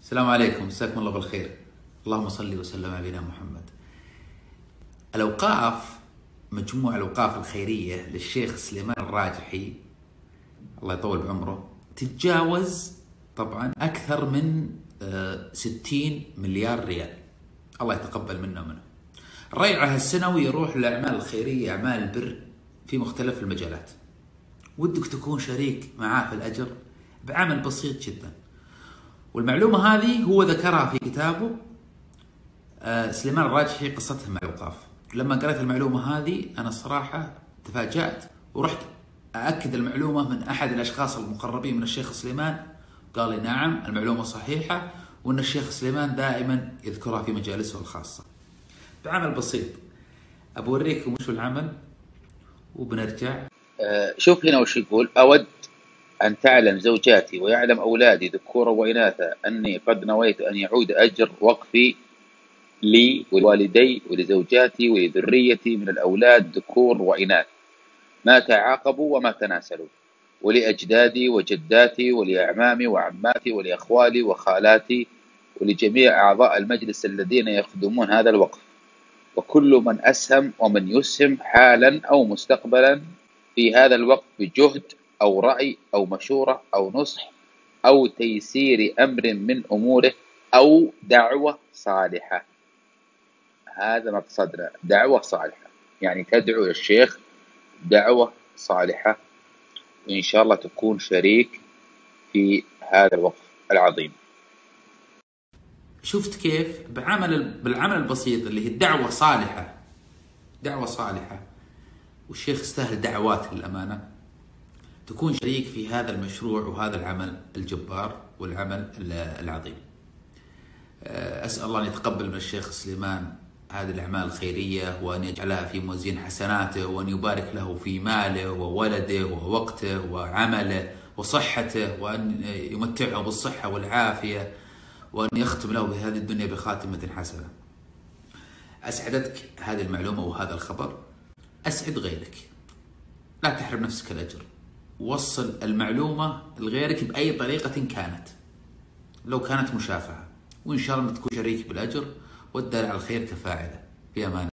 السلام عليكم، مساكم الله بالخير. اللهم صل وسلم على نبينا محمد. الأوقاف، مجموع الأوقاف الخيرية للشيخ سليمان الراجحي الله يطول بعمره تتجاوز طبعا أكثر من 60 مليار ريال. الله يتقبل منا ومنه. ريعها السنوي يروح للأعمال الخيرية، أعمال البر في مختلف المجالات. ودك تكون شريك معاه في الأجر بعمل بسيط جدا. والمعلومة هذه هو ذكرها في كتابه سليمان الراجحي قصته مع الأوقاف. لما قرأت المعلومة هذه أنا الصراحة تفاجأت، ورحت أأكد المعلومة من أحد الأشخاص المقربين من الشيخ سليمان، قال لي نعم المعلومة صحيحة، وأن الشيخ سليمان دائما يذكرها في مجالسه الخاصة. بعمل بسيط أبوريكم وش العمل وبنرجع. شوف هنا وش يقول: أود أن تعلم زوجاتي ويعلم أولادي ذكورا وإناثا أني قد نويت أن يعود أجر وقفي لي ولوالدي ولزوجاتي ولذريتي من الأولاد ذكور وإناث ما تعاقبوا وما تناسلوا، ولأجدادي وجداتي ولأعمامي وعماتي ولأخوالي وخالاتي ولجميع أعضاء المجلس الذين يخدمون هذا الوقف، وكل من أسهم ومن يسهم حالا أو مستقبلا في هذا الوقف بجهد أو رأي أو مشورة أو نصح أو تيسير أمر من أموره أو دعوة صالحة. هذا مقصدنا، دعوة صالحة، يعني تدعو للشيخ دعوة صالحة، وإن شاء الله تكون شريك في هذا الوقف العظيم. شفت كيف بالعمل البسيط اللي هي الدعوة صالحة، دعوة صالحة، والشيخ يستاهل دعوات للأمانة، تكون شريك في هذا المشروع وهذا العمل الجبار والعمل العظيم. أسأل الله أن يتقبل من الشيخ سليمان هذه الأعمال الخيرية، وأن يجعلها في موازين حسناته، وأن يبارك له في ماله وولده ووقته وعمله وصحته، وأن يمتعه بالصحة والعافية، وأن يختم له بهذه الدنيا بخاتمة حسنة. أسعدتك هذه المعلومة وهذا الخبر، أسعد غيرك، لا تحرم نفسك الأجر، وصل المعلومة لغيرك بأي طريقة كانت، لو كانت مشافهة، وإن شاء الله تكون شريك بالأجر والدال على الخير كفاعله. في أمان.